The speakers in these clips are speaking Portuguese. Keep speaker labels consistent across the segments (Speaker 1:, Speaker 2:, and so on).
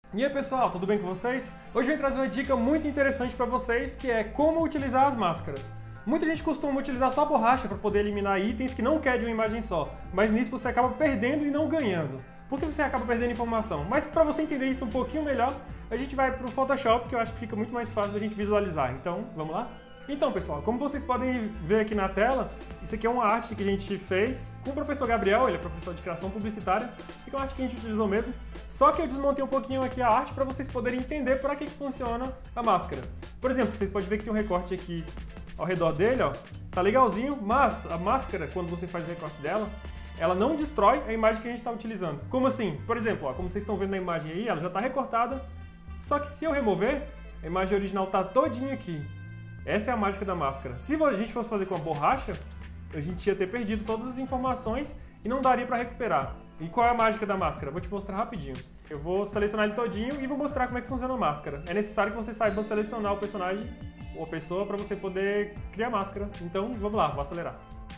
Speaker 1: E aí pessoal, tudo bem com vocês? Hoje eu vim trazer uma dica muito interessante para vocês, que é como utilizar as máscaras. Muita gente costuma utilizar só a borracha para poder eliminar itens que não quer de uma imagem só, mas nisso você acaba perdendo e não ganhando. Por que você acaba perdendo informação? Mas para você entender isso um pouquinho melhor, a gente vai para o Photoshop, que eu acho que fica muito mais fácil da gente visualizar. Então, vamos lá? Então pessoal, como vocês podem ver aqui na tela, isso aqui é uma arte que a gente fez com o professor Gabriel, ele é professor de criação publicitária. Isso aqui é uma arte que a gente utilizou mesmo, só que eu desmontei um pouquinho aqui a arte para vocês poderem entender para que funciona a máscara. Por exemplo, vocês podem ver que tem um recorte aqui ao redor dele, ó, tá legalzinho, mas a máscara, quando você faz o recorte dela, ela não destrói a imagem que a gente está utilizando. Como assim? Por exemplo, ó, como vocês estão vendo na imagem aí, ela já está recortada, só que se eu remover, a imagem original tá todinha aqui. Essa é a mágica da máscara. Se a gente fosse fazer com a borracha, a gente ia ter perdido todas as informações e não daria para recuperar. E qual é a mágica da máscara? Vou te mostrar rapidinho. Eu vou selecionar ele todinho e vou mostrar como é que funciona a máscara. É necessário que você saiba selecionar o personagem ou a pessoa para você poder criar a máscara. Então, vamos lá, vou acelerar.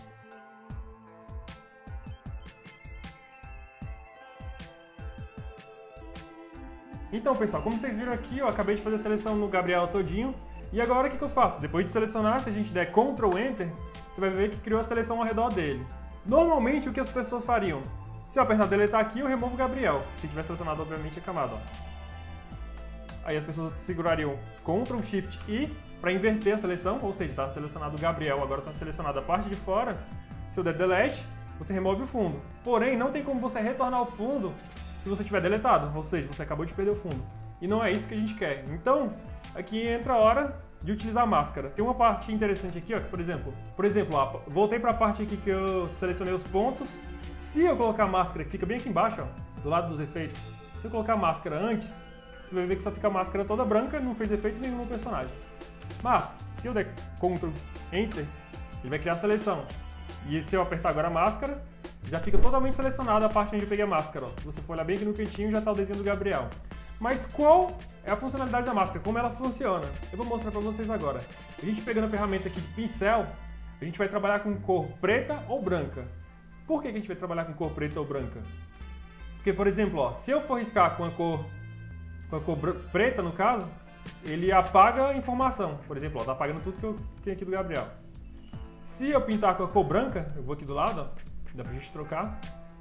Speaker 1: Então, pessoal, como vocês viram aqui, eu acabei de fazer a seleção no Gabriel todinho. E agora o que eu faço? Depois de selecionar, se a gente der Ctrl Enter, você vai ver que criou a seleção ao redor dele. Normalmente, o que as pessoas fariam? Se eu apertar deletar aqui, eu removo o Gabriel. Se tiver selecionado, obviamente, a camada. Ó. Aí as pessoas segurariam Ctrl Shift I para inverter a seleção, ou seja, está selecionado o Gabriel, agora está selecionada a parte de fora. Se eu der Delete, você remove o fundo. Porém, não tem como você retornar o fundo se você tiver deletado, ou seja, você acabou de perder o fundo. E não é isso que a gente quer. Então, aqui entra a hora de utilizar a máscara. Tem uma parte interessante aqui, ó, que, por exemplo, ó, voltei para a parte aqui que eu selecionei os pontos. Se eu colocar a máscara, que fica bem aqui embaixo, ó, do lado dos efeitos, se eu colocar a máscara antes, você vai ver que só fica a máscara toda branca, não fez efeito nenhum no personagem. Mas, se eu der Ctrl Enter, ele vai criar a seleção. E se eu apertar agora a máscara, já fica totalmente selecionada a parte onde eu peguei a máscara. Ó. Se você for olhar bem aqui no cantinho, já está o desenho do Gabriel. Mas qual é a funcionalidade da máscara? Como ela funciona? Eu vou mostrar para vocês agora. A gente pegando a ferramenta aqui de pincel, a gente vai trabalhar com cor preta ou branca. Por que a gente vai trabalhar com cor preta ou branca? Porque, por exemplo, ó, se eu for riscar com a cor preta, no caso, ele apaga a informação. Por exemplo, ó, tá apagando tudo que eu tenho aqui do Gabriel. Se eu pintar com a cor branca, eu vou aqui do lado, ó, dá pra gente trocar.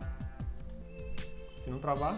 Speaker 1: Se não travar.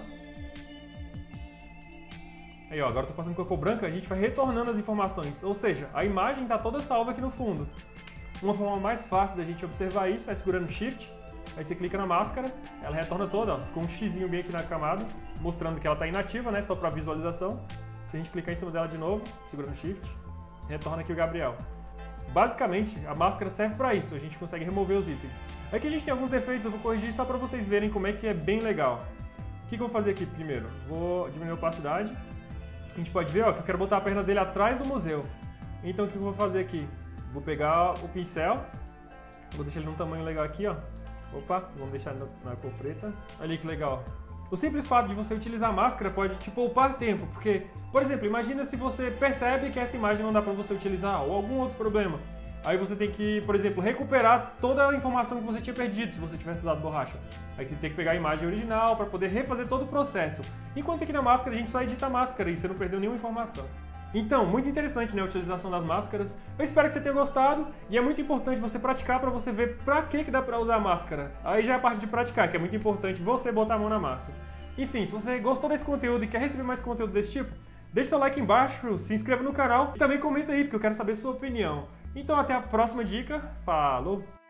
Speaker 1: Aí, ó, agora eu tô passando com a cor branca, a gente vai retornando as informações. Ou seja, a imagem tá toda salva aqui no fundo. Uma forma mais fácil da gente observar isso é segurando Shift. Aí você clica na máscara, ela retorna toda, ó, ficou um xizinho bem aqui na camada, mostrando que ela tá inativa, né, só para visualização. Se a gente clicar em cima dela de novo, segurando Shift, retorna aqui o Gabriel. Basicamente, a máscara serve para isso, a gente consegue remover os itens. Aqui a gente tem alguns defeitos, eu vou corrigir só para vocês verem como é que é bem legal. O que eu vou fazer aqui primeiro? Vou diminuir a opacidade. A gente pode ver, ó, que eu quero botar a perna dele atrás do museu. Então o que eu vou fazer aqui? Vou pegar o pincel, vou deixar ele num tamanho legal aqui, ó. Opa, vamos deixar ele na cor preta. Olha que legal. O simples fato de você utilizar a máscara pode te poupar tempo, porque, por exemplo, imagina se você percebe que essa imagem não dá para você utilizar, ou algum outro problema. Aí você tem que, por exemplo, recuperar toda a informação que você tinha perdido se você tivesse usado borracha. Aí você tem que pegar a imagem original para poder refazer todo o processo. Enquanto aqui na máscara a gente só edita a máscara e você não perdeu nenhuma informação. Então, muito interessante, né, a utilização das máscaras. Eu espero que você tenha gostado e é muito importante você praticar para você ver pra que dá para usar a máscara. Aí já é a parte de praticar, que é muito importante você botar a mão na massa. Enfim, se você gostou desse conteúdo e quer receber mais conteúdo desse tipo, deixa seu like embaixo, se inscreva no canal e também comenta aí, porque eu quero saber a sua opinião. Então até a próxima dica, falou!